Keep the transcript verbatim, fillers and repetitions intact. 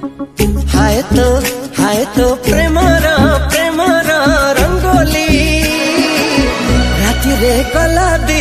हाय तो हाय तो प्रेमरा प्रेमरा रंगोली राति रे कला दी